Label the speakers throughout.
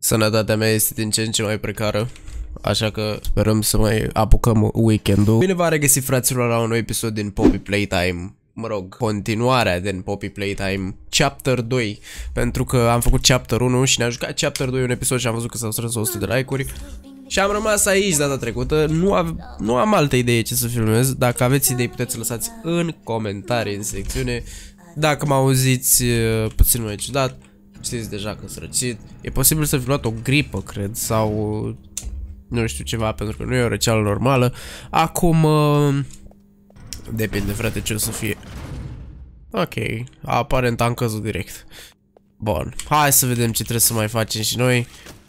Speaker 1: Sănătatea mea este din ce în ce mai precară, așa că sperăm să mai apucăm weekendul. Bine v-am regăsit, fraților, la un nou episod din Poppy Playtime. Mă rog, continuarea din Poppy Playtime Chapter 2, pentru că am făcut Chapter 1 și ne-a jucat Chapter 2 un episod și am văzut că s-au strâns 100 de like-uri. Și am rămas aici data trecută, nu am altă idee ce să filmez. Dacă aveți idei, puteți să lăsați în comentarii, în secțiune. Dacă mă auziți puțin mai ciudat, știți deja că sunt răcit. E posibil să fi luat o gripă, cred, sau nu știu ceva, pentru că nu e o răceală normală. Acum depinde, frate, ce o să fie. Ok, aparent am căzut direct. Bun, hai să vedem ce trebuie să mai facem și noi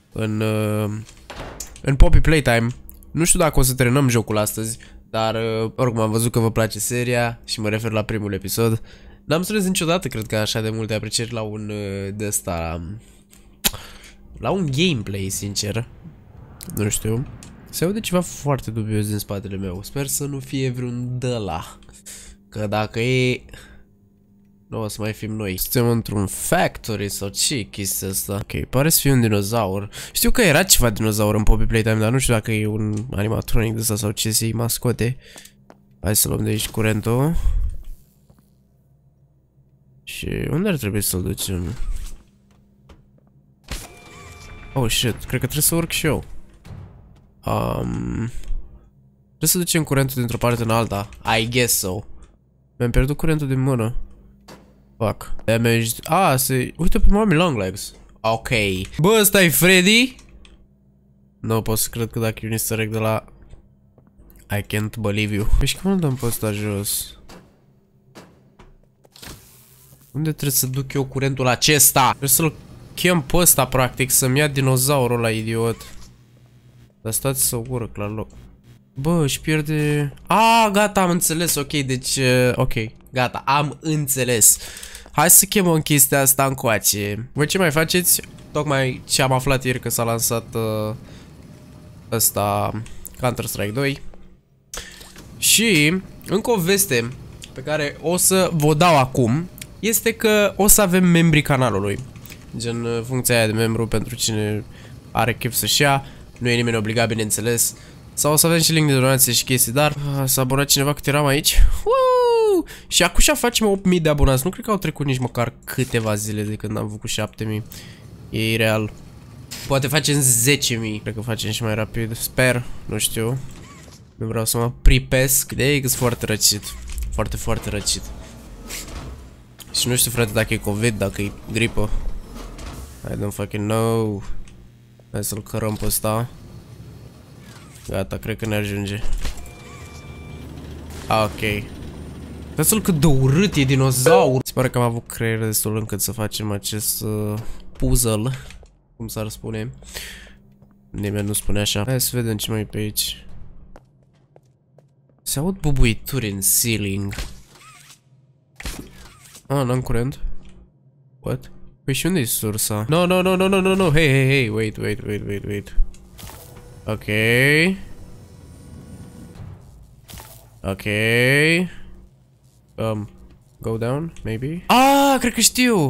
Speaker 1: în Poppy Playtime. Nu știu dacă o să terminăm jocul astăzi, dar oricum am văzut că vă place seria și mă refer la primul episod. N-am strâns niciodată, cred că, așa de multe aprecieri la un de ăsta, la un gameplay, sincer. Nu știu. Se aude ceva foarte dubios din spatele meu. Sper să nu fie vreun dăla. Că dacă e, nu o să mai fim noi. Suntem într-un factory sau ce chestia asta? Ok, pare să fie un dinozaur. Știu că era ceva dinozaur în Poppy Playtime, dar nu știu dacă e un animatronic de ăsta sau ce să-i mascote. Hai să luăm de aici curentul. Și unde ar trebui să-l ducem? Oh shit, cred că trebuie să urc și eu. Trebuie să ducem curentul dintr-o parte în alta. I guess so. Mi-am pierdut curentul din mână. Fuck. Damaged. Uite pe Mommy Longlegs. Ok. Bă, ăsta e Freddy? Nu pot să cred că dacă e un easter egg de la I can't believe you. Păi și cum îl dăm pe ăsta jos? Unde trebuie să duc eu curentul acesta? Trebuie să-l chem pe ăsta, practic, să-mi ia dinozaurul ăla, idiot. Dar stați să urc la loc. Bă, își pierde... Gata, am înțeles, ok, deci... ok, gata, am înțeles. Hai să chemăm chestia asta încoace. Voi ce mai faceți? Tocmai ce am aflat ieri că s-a lansat ăsta, Counter-Strike 2. Și încă o veste pe care o să vă dau acum este că o să avem membrii canalului. Gen funcția aia de membru pentru cine are chef să-și ia. Nu e nimeni obligat, bineînțeles. Sau o să avem și link de donație și chestii, dar s-a abonat cineva cât eram aici. Și acum facem 8000 de abonați. Nu cred că au trecut nici măcar câteva zile de când am făcut 7000. E ireal. Poate facem 10.000. Cred că facem și mai rapid. Sper, nu știu. Nu vreau să mă pripesc. De-aia că-s foarte răcit. Foarte, foarte răcit. Și nu știu, frate, dacă e COVID, dacă e gripă. I don't fucking know. Hai să-l cărăm pe ăsta. Gata, cred că ne ajunge. Ok. Uitați-l cât de urât e dinozaur. Se pare că am avut creier destul încât să facem acest puzzle, cum s-ar spune. Nimeni nu spune așa. Hai să vedem ce mai e pe aici. Se aud bubuituri în ceiling. N-am curent. What? Păi și unde e sursa? No. Hey. Wait. Ok. Go down, maybe? Cred că știu!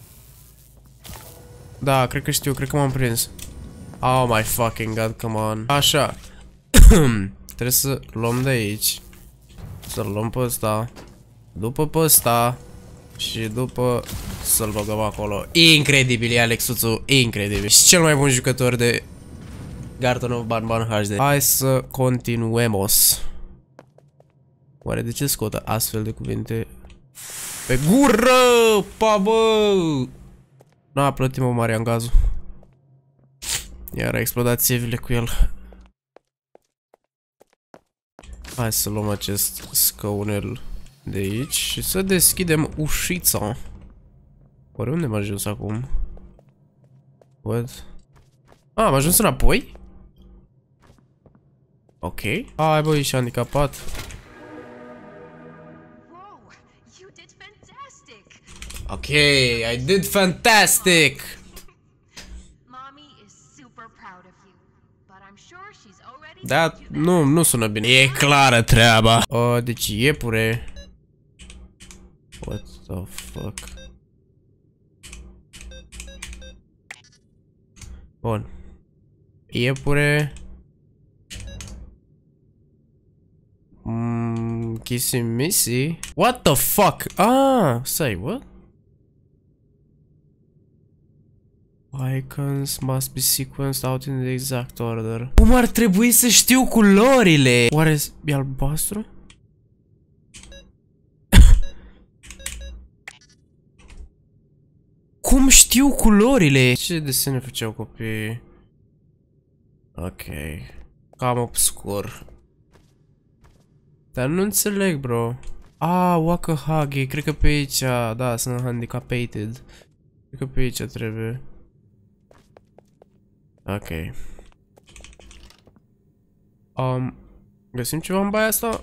Speaker 1: Da, cred că știu, cred că m-am prins. Oh my fucking god, come on. Așa. Trebuie să luăm de aici. Să-l luăm pe ăsta. După pe ăsta. Și după să-l băgăm acolo. Incredibil, e Alexuțu, incredibil. Și cel mai bun jucător de Garten of Banban HD. Hai să continuemos. Oare de ce scotă astfel de cuvinte pe gură? Pa, bă! N-a plătit, mă, Marian gazul. Iar a explodat țevile cu el. Hai să luăm acest scaunel de aici și să deschidem ușița. Oare unde am ajuns acum? What? Am ajuns înapoi? Ok. Hai, bă, ești handicapat. Ok, I did fantastic! Da, nu sună bine. E clară treaba. Deci iepure. What the fuck? Bun. Iepure. Kissy-missy. What the fuck? Ah, say what? Icons must be sequenced out in the exact order. Cum ar trebui să știu culorile? Oare e albastru? Cum știu culorile? Ce desene făceau copiii? Ok. Cam obscur. Dar nu înțeleg, bro. Wakahagi, cred că pe aici, da, sunt handicapated. Cred că pe aici trebuie. Ok. Găsim ceva în baia asta?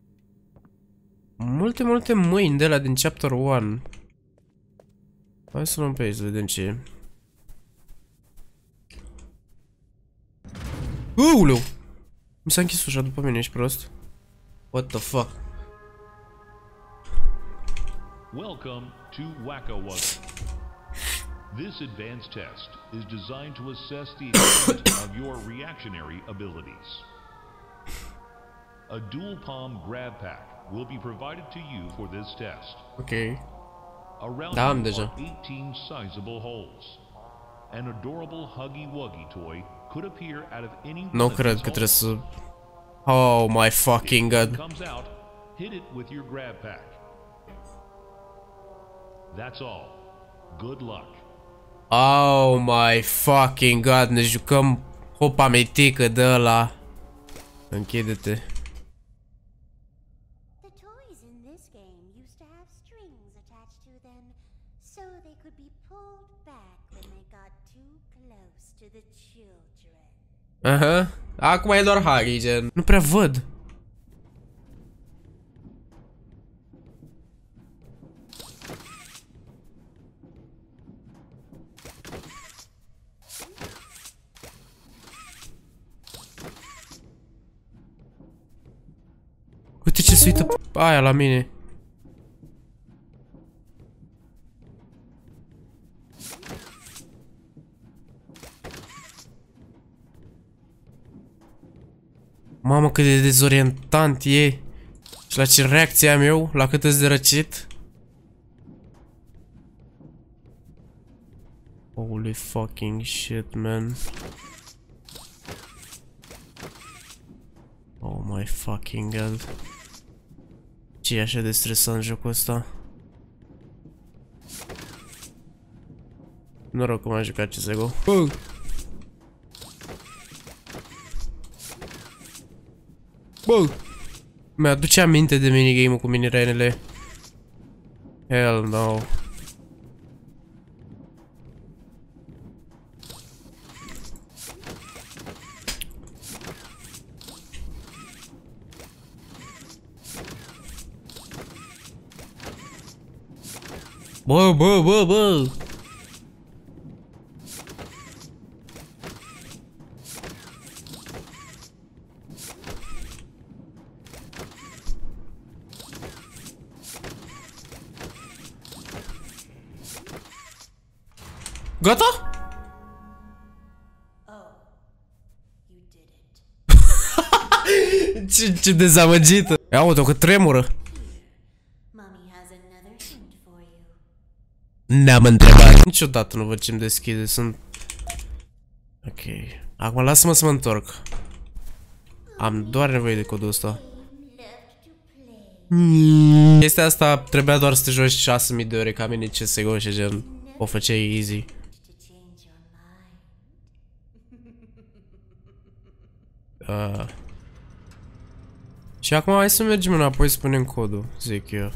Speaker 1: Multe mâini de la din chapter 1. Hai să luăm pe aici să vedem ce e. Uuleu! Mi s-a închis ușa după mine, ești prost? What the fuck?
Speaker 2: Welcome to Whack-A-Wuggy. This advanced test is designed to assess the extent of your reactionary abilities. A dual palm grab pack will be provided to you for this test.
Speaker 1: Okay.
Speaker 2: Around
Speaker 1: Da, am
Speaker 2: you
Speaker 1: deja.
Speaker 2: are 18 sizable holes. An adorable Huggy Wuggy toy could appear out of any one
Speaker 1: Nu
Speaker 2: of
Speaker 1: cred
Speaker 2: these
Speaker 1: că trebuie
Speaker 2: holes.
Speaker 1: să... Oh my fucking
Speaker 2: When it
Speaker 1: god.
Speaker 2: comes out, hit it with your grab pack. That's all. Good luck.
Speaker 1: Oh my fucking god, ne jucăm hopa metică de ăla. Închide-te.
Speaker 3: The toys in this game used to have strings attached to them, so they could be pulled back when they got too close to the children.
Speaker 1: Aha. Acum e doar Harry, gen. Nu prea văd. Uite ce se uită aia la mine. Mamă, cât de dezorientant e. Și la ce reacție am eu, la cât îți de răcit. Holy fucking shit, man. Oh my fucking god. Ce e așa de stresant jocul ăsta? Noroc că m-am jucat CSGO. Bă! Mi-aduce aminte de minigame-ul cu minirenele. Hell no. Bă! Gata?
Speaker 3: You did it.
Speaker 1: Ce dezamăgită. Ia uite-o că tremură.
Speaker 3: Mommy has another hint for you.
Speaker 1: Ne-am întrebat. Niciodată nu văd ce-mi deschide, sunt... Ok. Acum lasă-mă să mă întorc. Am doar nevoie de codul ăsta. Chestia asta trebuia doar să te joci 6000 de ore ca mine CSGO și gen o făceai easy.
Speaker 3: To change your mind.
Speaker 1: Și acum hai să mergem înapoi să punem codul, zic eu.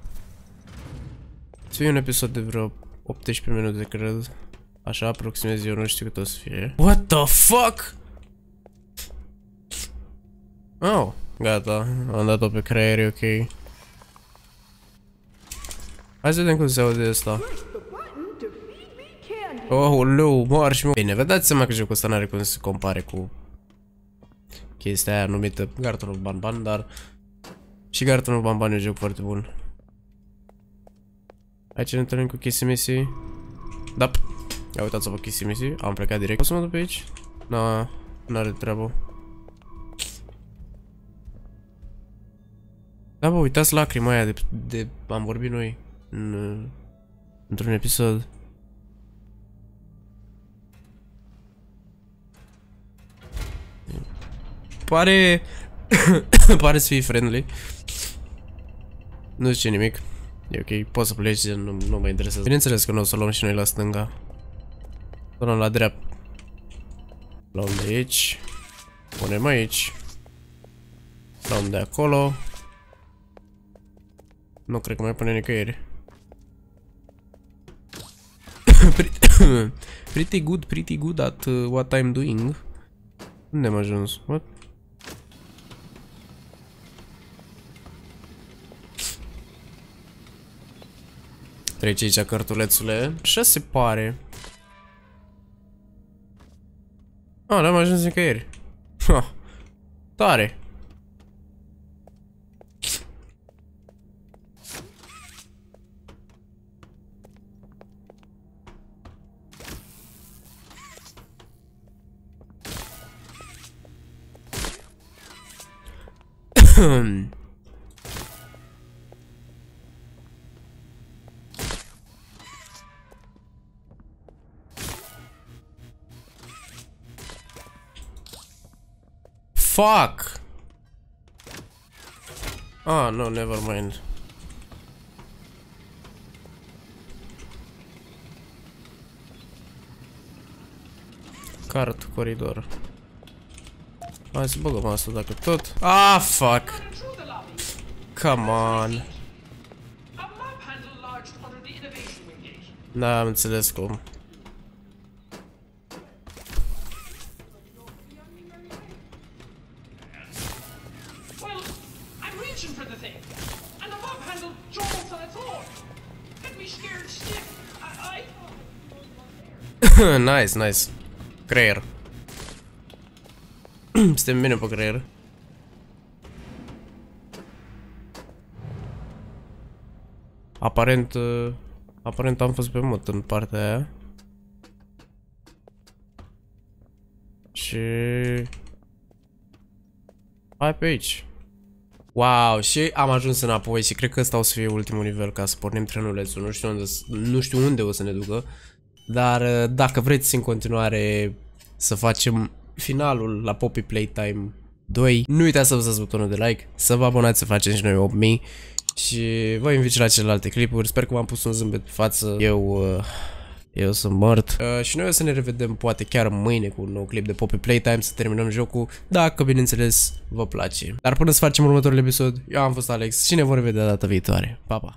Speaker 1: Să fie un episod de vreo 18 minute, cred. Așa aproximez eu, nu știu cât o să fie. What the fuck? Oh, gata, am dat-o pe creier, e ok. Hai să vedem cum se aude asta. Oh, leu, marș, mă. Bine, vă dați seama că jocul ăsta n-are cum să se compare cu chestia aia numită Garten of Banban, dar și Garten of Banban e un joc foarte bun. Aici ne întâlnim cu Kissy-Missy. Da. Ia uitați să vă chestii misii. Am plecat direct. Poți să mă duc pe aici? N-are treabă. Da, bă, uitați lacrima aia de am vorbit noi într-un episod. Pare pare să fie friendly. Nu zice nimic. E ok, poți să pleci, nu mă interesează. Bineînțeles că nu o să luăm și noi la stânga. Luăm la dreapta. Luăm de aici. Punem aici. Luăm de acolo. Nu cred că mai pune nicăieri. Pretty good at what I'm doing. Unde am ajuns? What? Trece aici cartulețule. Așa se pare. N-am ajuns nicăieri. Ha, tare. Fuck! Ah, no, never mind. Cart, coridor. Hai să băgăm asta dacă tot. Ah, fuck! Come on! Da, am înțeles cum. Nice, nice. Creier. Suntem bine pe creier. Aparent am fost pe mut în partea aia. Și... hai pe aici. Wow, și am ajuns înapoi și cred că ăsta o să fie ultimul nivel ca să pornim trenulețul. Nu știu unde o să ne ducă. Dar dacă vreți în continuare să facem finalul la Poppy Playtime 2, nu uitați să apăsați butonul de like, să vă abonați, să facem și noi 8000 și vă invit și la celelalte clipuri. Sper că v-am pus un zâmbet pe față. Eu sunt mort. Și noi o să ne revedem poate chiar mâine cu un nou clip de Poppy Playtime, să terminăm jocul, dacă bineînțeles vă place. Dar până să facem următorul episod, eu am fost Alex și ne vom revedea data viitoare. Pa, pa!